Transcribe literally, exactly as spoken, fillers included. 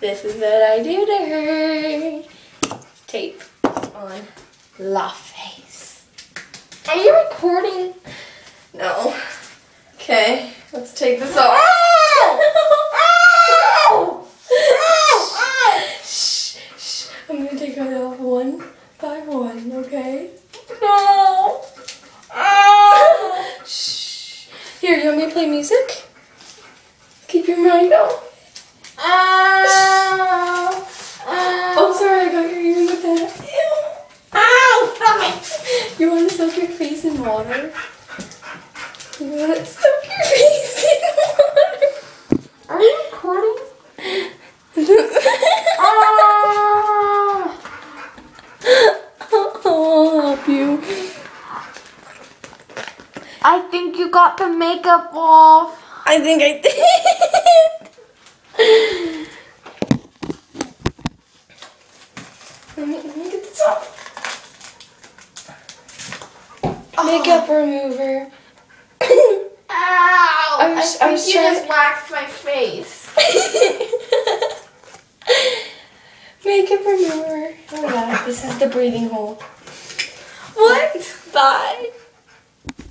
This is what I do to her. Tape on la face. Are you recording? No. Okay, let's take this off. Shh, shh. I'm gonna take it off one by one, okay? No. Shh. Here, you want me to play music? Keep your mind off. Oh, sorry, I got your ears with that. Ow! Stop it! You want to soak your face in water? You want to soak your face in water? Are you recording? I'll help you. I think you got the makeup off. I think I did. Let me, let me get this off. Makeup remover. Ow! I I, was- think I was you trying- just waxed my face. Makeup remover. Oh my god, this is the breathing hole. What? Bye.